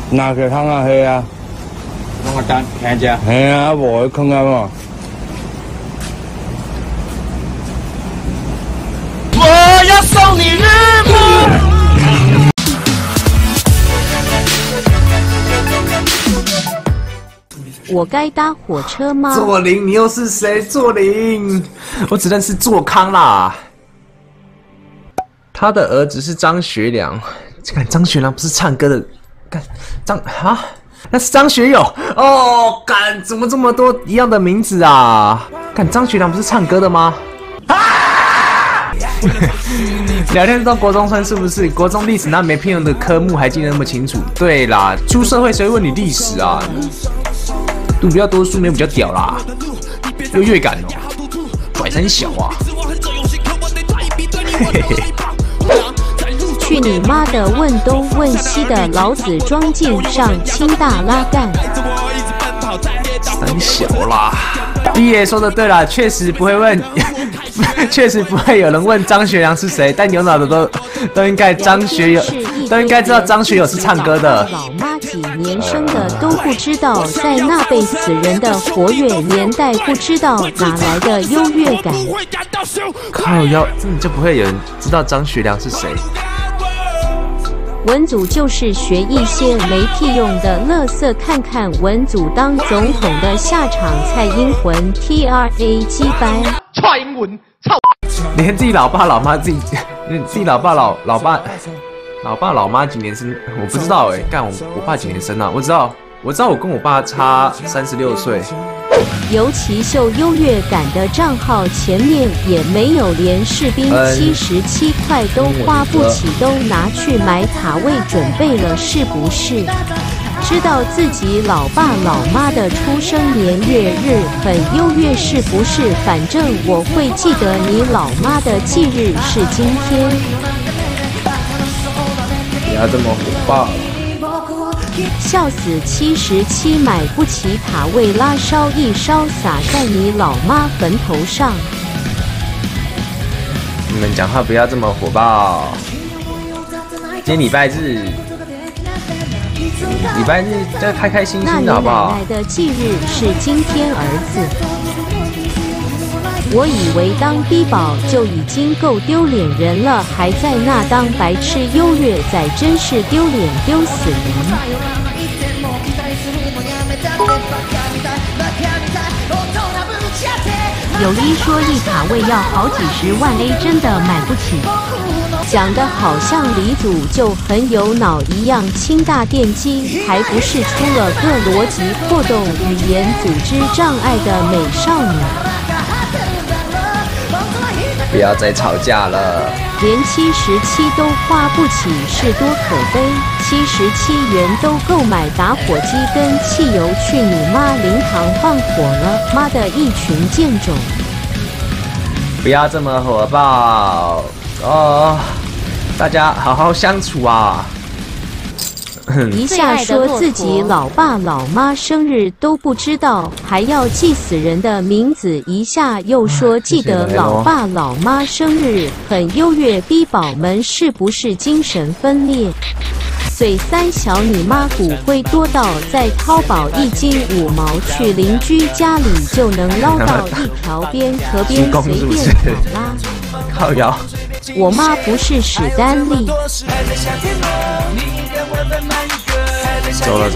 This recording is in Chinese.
哪个汤啊黑啊？ 弄个单看一下。 嘿啊，无去坑啊嘛。 我要送你日暮。 我该搭火车吗？ 作霖，你又是谁？作霖，我只认识作康啦。他的儿子是张学良，看张学良不是唱歌的，看那是张学友哦，干怎么这么多一样的名字啊？看张学良不是唱歌的吗？聊天到国中生是不是？国中历史那没屁用的科目还记得那么清楚？对啦，出社会谁会问你历史啊？读比较多书没有比较屌啦，优越感哦，拽三小啊！嘿嘿嘿。 去你妈的！问东问西的老子装进上清大拉干， 三小啦。毕爷说的对啦，确实不会问，确实不会有人问张学良是谁，但有脑的都应该张学友都应该知道张学友是唱歌的。 老妈几年生的都不知道，在那被死人的活跃年代，不知道哪来的优越感。 靠腰，根本就不会有人知道张学良是谁。 文组就是学一些没屁用的垃圾，看看文组当总统的下场。蔡英文 TRA 击败蔡英文，操！ 连自己老爸老妈自己老爸老妈几年生，我不知道哎。干我爸几年生啊？我知道我跟我爸差36岁。 尤其秀优越感的账号前面也没有连士兵77块都花不起，都拿去买塔位准备了，是不是？知道自己老爸老妈的出生年月日很优越，是不是？反正我会记得你老妈的忌日是今天。 不要这么火爆。 笑死！77买不起塔位，拉烧一烧撒在你老妈坟头上。 你们讲话不要这么火爆。今天礼拜日就开开心心的好不好？ 那你奶奶的忌日是今天，儿子。我以为当逼宝就已经够丢脸人了，还在那当白痴优越仔，真是丢脸丢死人。 有一说一，塔位要好几十万 A， 真的买不起。 讲得好像李祖就很有脑一样，清大电机还不是出了个逻辑破洞、语言组织障碍的美少女。 不要再吵架了。 连77都花不起，是多可悲！77元都够买打火机跟汽油，去你妈灵堂放火了！妈的一群贱种！ 不要这么火爆哦，大家好好相处啊！ 一下说自己老爸老妈生日都不知道，还要记死人的名字；一下又说记得老爸老妈生日很优越，逼宝们是不是精神分裂？嘴三小你妈骨灰多到在淘宝1斤5毛，去邻居家里就能捞到一条边，河边随便找啦。 靠腰， 我妈不是史丹利。 走了。